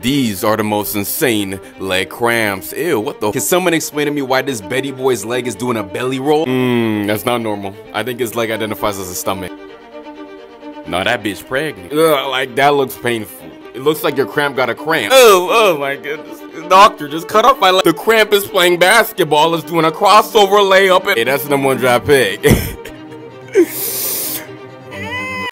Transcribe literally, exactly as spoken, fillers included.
These are the most insane leg cramps. Ew, what the? Can someone explain to me why this Betty Boy's leg is doing a belly roll? Mmm, that's not normal. I think his leg identifies as a stomach. No, that bitch pregnant. Ugh, like that looks painful. It looks like your cramp got a cramp. Oh, oh my goodness. Doctor, just cut off my leg. The cramp is playing basketball. It's doing a crossover layup. Hey, that's the number one draft pick.